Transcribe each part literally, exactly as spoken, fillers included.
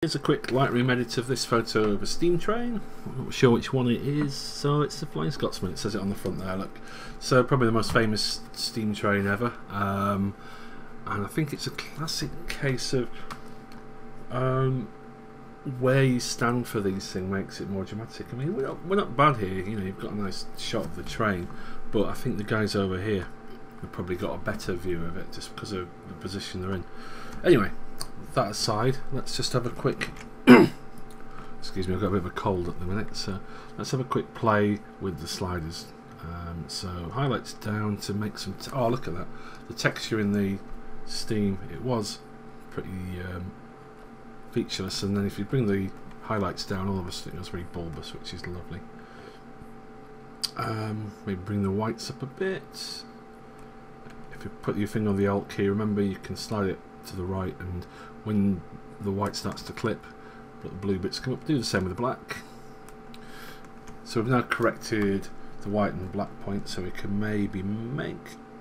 Here's a quick Lightroom edit of this photo of a steam train. I'm not sure which one it is. So it's the Flying Scotsman. It says it on the front there, look. So probably the most famous steam train ever. Um, and I think it's a classic case of um, where you stand for these things makes it more dramatic. I mean, we're not, we're not bad here. You know, you've got a nice shot of the train, but I think the guys over here have probably got a better view of it just because of the position they're in. Anyway, that aside, let's just have a quick excuse me, I've got a bit of a cold at the minute, so let's have a quick play with the sliders. Um, so highlights down to make some t oh, look at that, the texture in the steam, it was pretty um, featureless, and then if you bring the highlights down, all of a sudden it was very bulbous, which is lovely. Um, maybe bring the whites up a bit. If you put your finger on the Alt key, remember you can slide it to the right, and when the white starts to clip, let the blue bits come up. Do the same with the black. So we've now corrected the white and black point, so we can maybe make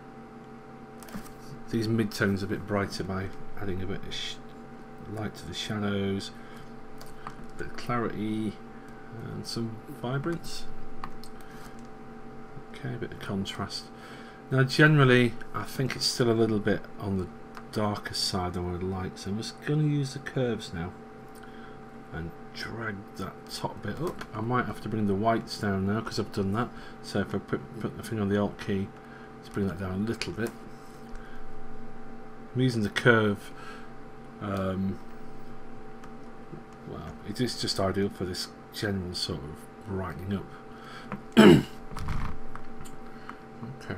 these mid-tones a bit brighter by adding a bit of sh light to the shadows, a bit of clarity and some vibrance. Okay, a bit of contrast. Now generally I think it's still a little bit on the darker side than what I'd like, so I'm just going to use the curves now and drag that top bit up. I might have to bring the whites down now because I've done that, so if I put, put the finger on the Alt key to bring that down a little bit. I'm using the curve, um, well, it is just ideal for this general sort of brightening up. Okay.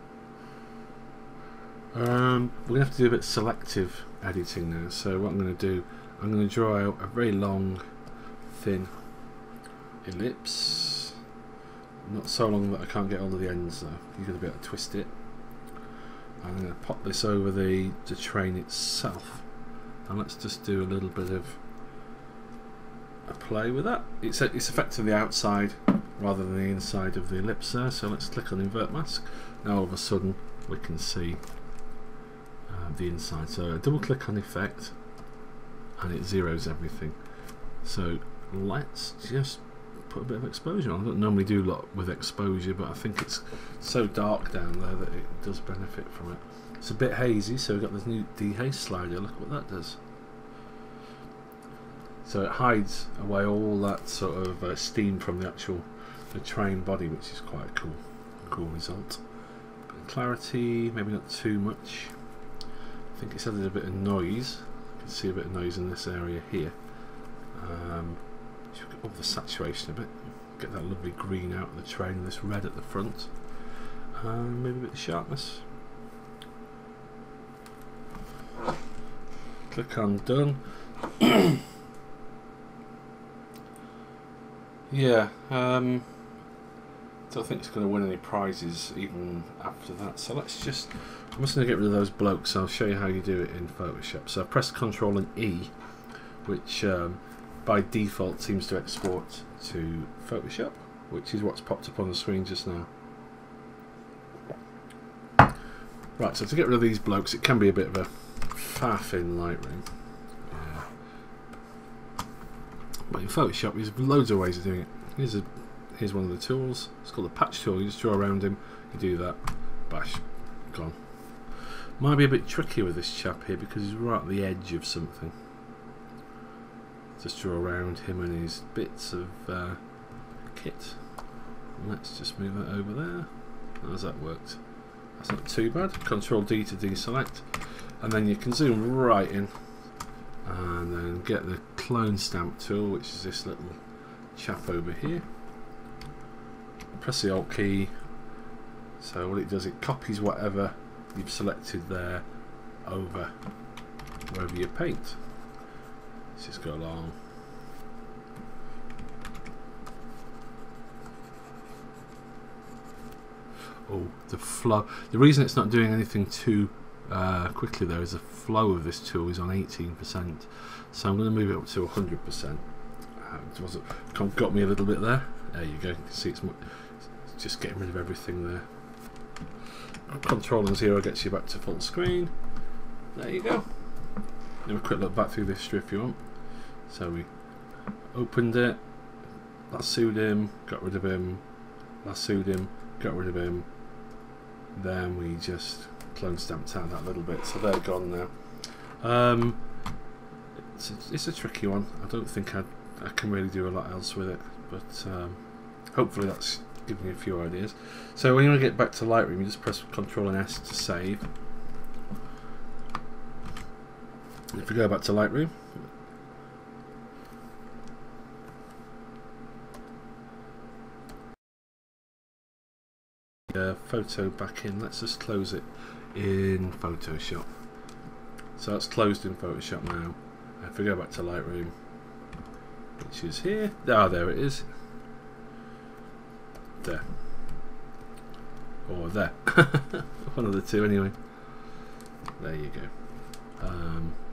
Um, we're going to have to do a bit of selective editing now, so what I'm going to do, I'm going to draw out a very long, thin ellipse. Not so long that I can't get hold of the ends though, you're going to be able to twist it. I'm going to pop this over the, the train itself, and let's just do a little bit of a play with that. It's, a, it's effectively outside rather than the inside of the ellipse there, so let's click on invert mask. Now all of a sudden we can see uh, the inside, so I double click on effect and it zeroes everything. So let's just put a bit of exposure on. I don't normally do a lot with exposure, but I think it's so dark down there that it does benefit from it. It's a bit hazy, so we've got this new dehaze slider. Look what that does. So it hides away all that sort of uh, steam from the actual the train body, which is quite a cool, cool result. Bit of clarity, maybe not too much. I think it's added a bit of noise. You can see a bit of noise in this area here. Um, should get up the saturation a bit. Get that lovely green out of the train and this red at the front. Um, maybe a bit of sharpness. Click on done. Yeah, um, don't think it's going to win any prizes even after that. So let's just, I'm just going to get rid of those blokes. I'll show you how you do it in Photoshop. So I press Control and E, which um, by default seems to export to Photoshop, which is what's popped up on the screen just now. Right, so to get rid of these blokes, it can be a bit of a faff in Lightroom. But in Photoshop, there's loads of ways of doing it. Here's a here's one of the tools. It's called the patch tool. You just draw around him. You do that. Bash. Gone. Might be a bit tricky with this chap here because he's right at the edge of something. Just draw around him and his bits of uh, kit. And let's just move that over there. How's that worked? That's not too bad. Control D to deselect, and then you can zoom right in. And then get the clone stamp tool, which is this little chap over here. Press the Alt key. So what it does, it copies whatever you've selected there over wherever you paint. Let's just go along. Oh, the flow. The reason it's not doing anything too Uh, quickly though is the flow of this tool is on eighteen percent, so I'm going to move it up to one hundred percent. Uh, it wasn't, got me a little bit there. There you go. You can see it's, it's just getting rid of everything there. Control and zero gets you back to full screen. There you go. Have a quick look back through the history if you want. So we opened it, lassoed him, got rid of him, lassoed him, got rid of him. Then we just clone stamped out that little bit, so they're gone now. Um, it's, a, it's a tricky one. I don't think I I can really do a lot else with it, but um, hopefully that's giving you a few ideas. So when you want to get back to Lightroom, you just press Control and S to save. If we go back to Lightroom, uh, photo back in. Let's just close it in Photoshop. So that's closed in Photoshop now. If we go back to Lightroom, which is here, ah, there it is. There, or there. One of the two, anyway. There you go. Um,